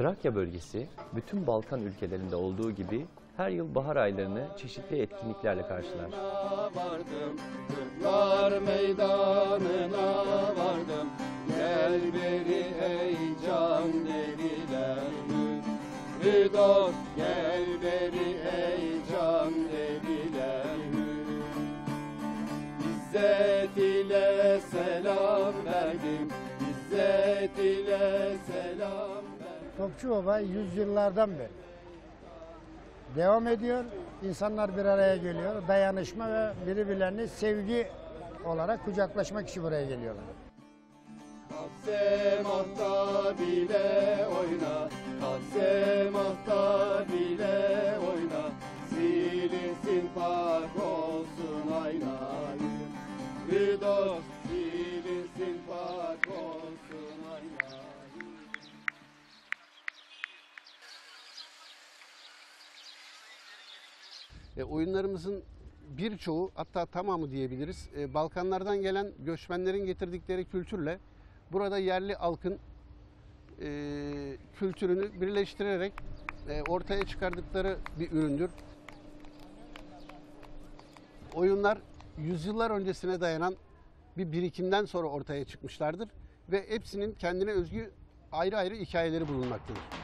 Trakya bölgesi, bütün Balkan ülkelerinde olduğu gibi her yıl bahar aylarını çeşitli etkinliklerle karşılar. Vardım, Kırklar meydanına vardım. Gel beri ey can dediler. Dost gel beri ey can dediler. İzzet ile selam verdim. İzzet ile selam verdim. Topçuova yüzyıllardan beri devam ediyor. İnsanlar bir araya geliyor. Dayanışma ve birbirlerini sevgi olarak kucaklaşmak için buraya geliyorlar. Semahta bile oyna, semahta bile oyna, silinsin pak olsun aynayı. Bir dost silinsin pak olsun aynayı. Oyunlarımızın birçoğu, hatta tamamı diyebiliriz, Balkanlardan gelen göçmenlerin getirdikleri kültürle burada yerli halkın kültürünü birleştirerek ortaya çıkardıkları bir üründür. Oyunlar yüzyıllar öncesine dayanan bir birikimden sonra ortaya çıkmışlardır ve hepsinin kendine özgü ayrı ayrı hikayeleri bulunmaktadır.